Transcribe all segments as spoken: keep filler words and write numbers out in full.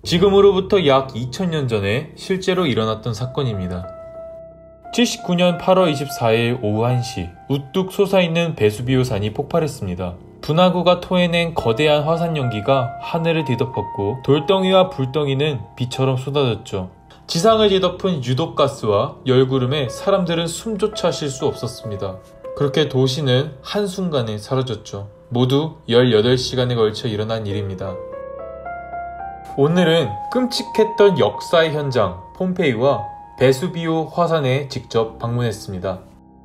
지금으로부터 약 이천 년 전에 실제로 일어났던 사건입니다. 칠십구 년 팔월 이십사일 오후 한 시, 우뚝 솟아있는 베수비오 산이 폭발했습니다. 분화구가 토해낸 거대한 화산 연기가 하늘을 뒤덮었고 돌덩이와 불덩이는 비처럼 쏟아졌죠. 지상을 뒤덮은 유독가스와 열구름에 사람들은 숨조차 쉴 수 없었습니다. 그렇게 도시는 한순간에 사라졌죠. 모두 열여덟 시간에 걸쳐 일어난 일입니다. 오늘은 끔찍했던 역사의 현장 폼페이와 베수비오 화산에 직접 방문했습니다.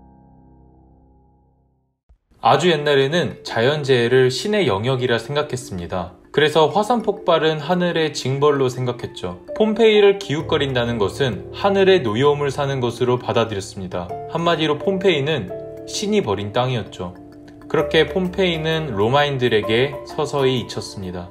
아주 옛날에는 자연재해를 신의 영역이라 생각했습니다. 그래서 화산 폭발은 하늘의 징벌로 생각했죠. 폼페이를 기웃거린다는 것은 하늘의 노여움을 사는 것으로 받아들였습니다. 한마디로 폼페이는 신이 버린 땅이었죠. 그렇게 폼페이는 로마인들에게 서서히 잊혔습니다.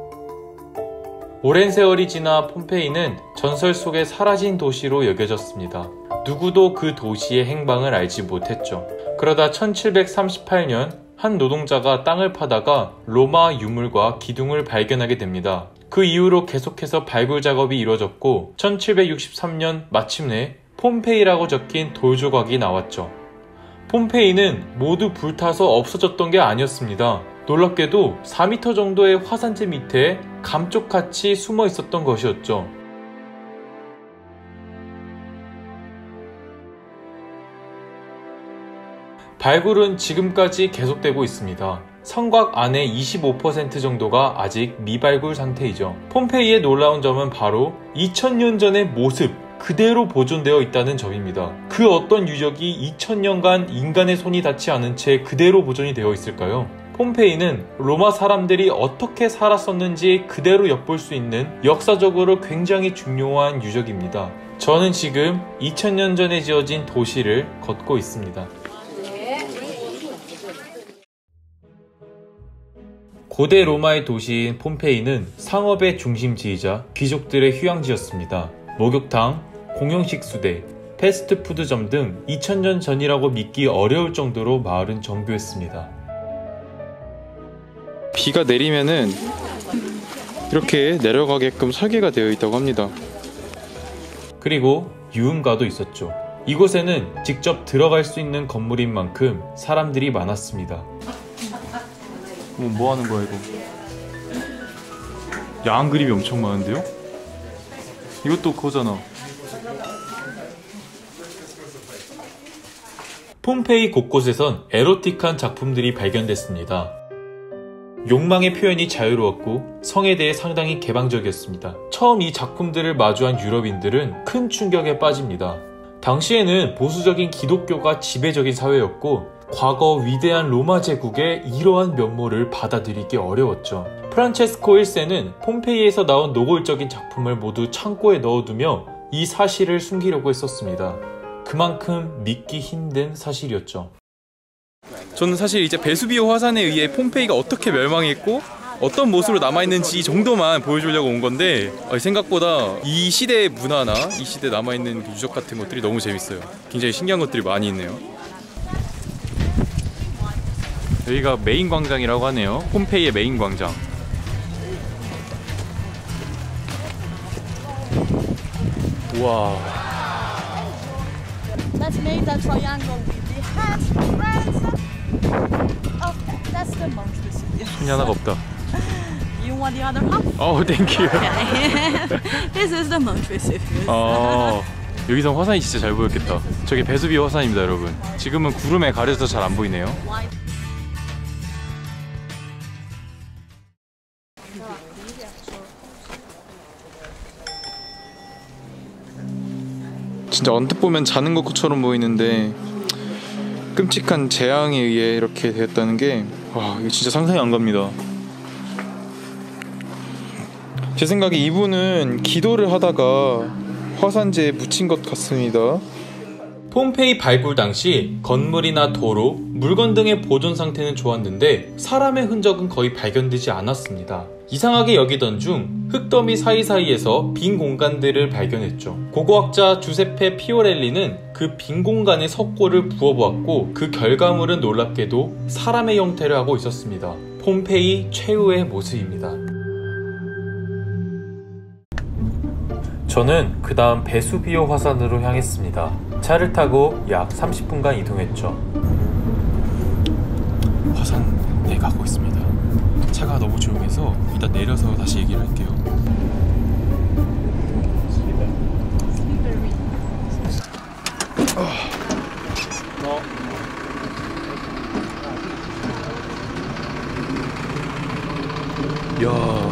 오랜 세월이 지나 폼페이는 전설 속에 사라진 도시로 여겨졌습니다. 누구도 그 도시의 행방을 알지 못했죠. 그러다 천칠백삼십팔 년 한 노동자가 땅을 파다가 로마 유물과 기둥을 발견하게 됩니다. 그 이후로 계속해서 발굴 작업이 이루어졌고 천칠백육십삼 년 마침내 폼페이라고 적힌 돌 조각이 나왔죠. 폼페이는 모두 불타서 없어졌던 게 아니었습니다. 놀랍게도 사 미터 정도의 화산재 밑에 감쪽같이 숨어 있었던 것이었죠. 발굴은 지금까지 계속되고 있습니다. 성곽 안의 이십오 퍼센트 정도가 아직 미발굴 상태이죠. 폼페이의 놀라운 점은 바로 이천 년 전의 모습 그대로 보존되어 있다는 점입니다. 그 어떤 유적이 이천 년간 인간의 손이 닿지 않은 채 그대로 보존이 되어 있을까요? 폼페이는 로마 사람들이 어떻게 살았었는지 그대로 엿볼 수 있는 역사적으로 굉장히 중요한 유적입니다. 저는 지금 이천 년 전에 지어진 도시를 걷고 있습니다. 고대 로마의 도시인 폼페이는 상업의 중심지이자 귀족들의 휴양지였습니다. 목욕탕, 공영식수대, 패스트푸드점 등 이천 년 전이라고 믿기 어려울 정도로 마을은 정교했습니다. 비가 내리면은 이렇게 내려가게끔 설계가 되어 있다고 합니다. 그리고 유흥가도 있었죠. 이곳에는 직접 들어갈 수 있는 건물인 만큼 사람들이 많았습니다. 뭐, 뭐 하는 거야 이거? 야한 그림이 엄청 많은데요? 이것도 그거잖아. 폼페이 곳곳에선 에로틱한 작품들이 발견됐습니다. 욕망의 표현이 자유로웠고 성에 대해 상당히 개방적이었습니다. 처음 이 작품들을 마주한 유럽인들은 큰 충격에 빠집니다. 당시에는 보수적인 기독교가 지배적인 사회였고 과거 위대한 로마 제국의 이러한 면모를 받아들이기 어려웠죠. 프란체스코 일 세는 폼페이에서 나온 노골적인 작품을 모두 창고에 넣어두며 이 사실을 숨기려고 했었습니다. 그만큼 믿기 힘든 사실이었죠. 저는 사실 이제 베수비오 화산에 의해 폼페이가 어떻게 멸망했고 어떤 모습으로 남아있는지 정도만 보여주려고 온 건데 생각보다 이 시대의 문화나 이 시대에 남아있는 유적 같은 것들이 너무 재밌어요. 굉장히 신기한 것들이 많이 있네요. 여기가 메인 광장이라고 하네요. 폼페이의 메인 광장. 우와. Let's make that triangle with the hands, friends. Oh, that's the monk Vesuvius. 손이 하나가 없다. You want the other half? Oh, thank you. Okay. This is the monk Vesuvius. 어, 여기서 화산이 진짜 잘 보였겠다. 저게 베수비오 화산입니다, 여러분. 지금은 구름에 가려서 잘 안 보이네요. 진짜 언뜻 보면 자는 것처럼 보이는데 끔찍한 재앙에 의해 이렇게 되었다는 게 와, 이거 진짜 상상이 안 갑니다. 제 생각에 이분은 기도를 하다가 화산재에 묻힌 것 같습니다. 폼페이 발굴 당시 건물이나 도로, 물건 등의 보존 상태는 좋았는데 사람의 흔적은 거의 발견되지 않았습니다. 이상하게 여기던 중 흙더미 사이사이에서 빈 공간들을 발견했죠. 고고학자 주세페 피오렐리는 그 빈 공간에 석고를 부어보았고 그 결과물은 놀랍게도 사람의 형태를 하고 있었습니다. 폼페이 최후의 모습입니다. 저는 그 다음 베수비오 화산으로 향했습니다. 차를 타고 약 삼십 분간 이동했죠. 화산에 가고 있습니다. 차가 너무 조용해서 일단 내려서 다시 얘기를 할게요. 야,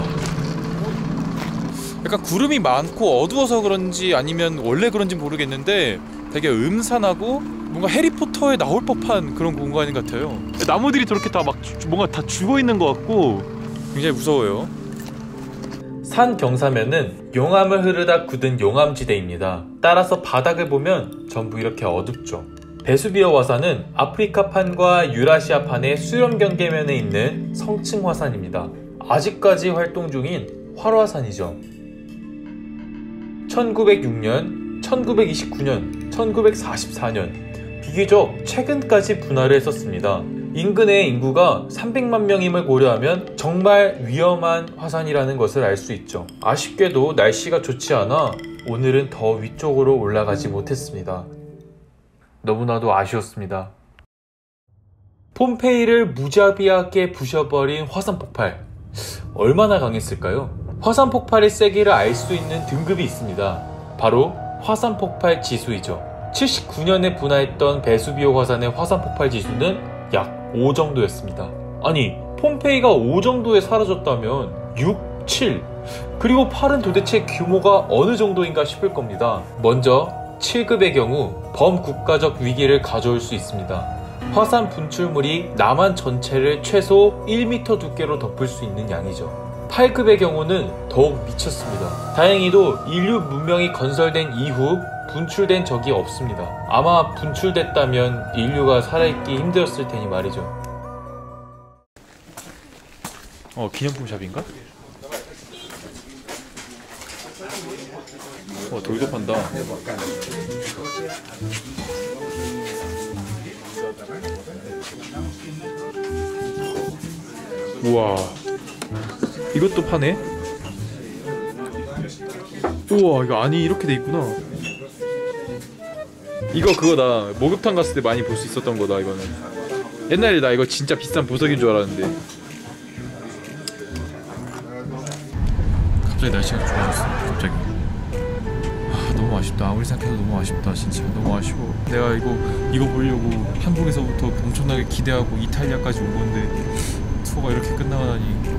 약간 구름이 많고 어두워서 그런지 아니면 원래 그런지 모르겠는데 되게 음산하고 뭔가 해리포터에 나올 법한 그런 공간 같아요. 나무들이 저렇게 다 막 뭔가 다 죽어 있는 것 같고 굉장히 무서워요. 산 경사면은 용암을 흐르다 굳은 용암지대입니다. 따라서 바닥을 보면 전부 이렇게 어둡죠. 베수비오 화산은 아프리카판과 유라시아판의 수렴 경계면에 있는 성층 화산입니다. 아직까지 활동 중인 활화산이죠. 천구백육 년, 천구백이십구 년, 천구백사십사 년 비교적 최근까지 분화를 했었습니다. 인근의 인구가 삼백만 명임을 고려하면 정말 위험한 화산이라는 것을 알 수 있죠. 아쉽게도 날씨가 좋지 않아 오늘은 더 위쪽으로 올라가지 못했습니다. 너무나도 아쉬웠습니다. 폼페이를 무자비하게 부셔버린 화산 폭발, 얼마나 강했을까요? 화산 폭발의 세기를 알 수 있는 등급이 있습니다. 바로 화산 폭발 지수이죠. 칠십구 년에 분화했던 베수비오 화산의 화산 폭발 지수는 약 오 정도였습니다. 아니, 폼페이가 오 정도에 사라졌다면 육, 칠, 그리고 팔은 도대체 규모가 어느 정도인가 싶을 겁니다. 먼저 칠 급의 경우 범국가적 위기를 가져올 수 있습니다. 화산 분출물이 남한 전체를 최소 일 미터 두께로 덮을 수 있는 양이죠. 팔 급의 경우는 더욱 미쳤습니다. 다행히도 인류 문명이 건설된 이후 분출된 적이 없습니다. 아마 분출됐다면 인류가 살아있기 힘들었을 테니 말이죠. 어, 기념품 샵인가? 어, 돌도 판다. 우와, 이것도 파네? 우와, 이거 안이 이렇게 돼 있구나. 이거 그거다. 목욕탕 갔을 때 많이 볼 수 있었던 거다. 이거는 옛날에 나 이거 진짜 비싼 보석인 줄 알았는데 갑자기 날씨가 좋아졌어. 갑자기. 아, 너무 아쉽다. 아무리 생각해도 너무 아쉽다. 진짜 너무 아쉬워. 내가 이거 이거 보려고 한국에서부터 엄청나게 기대하고 이탈리아까지 온 건데 투어가 이렇게 끝나가다니.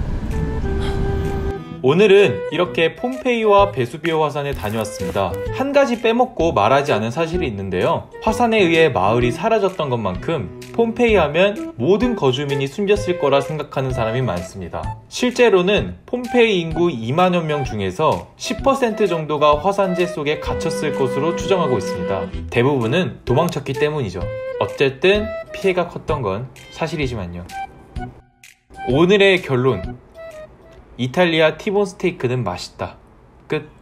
오늘은 이렇게 폼페이와 베수비오 화산에 다녀왔습니다. 한 가지 빼먹고 말하지 않은 사실이 있는데요. 화산에 의해 마을이 사라졌던 것만큼 폼페이 하면 모든 거주민이 숨졌을 거라 생각하는 사람이 많습니다. 실제로는 폼페이 인구 이만여 명 중에서 십 퍼센트 정도가 화산재 속에 갇혔을 것으로 추정하고 있습니다. 대부분은 도망쳤기 때문이죠. 어쨌든 피해가 컸던 건 사실이지만요. 오늘의 결론, 이탈리아 티본 스테이크는 맛있다. 끝.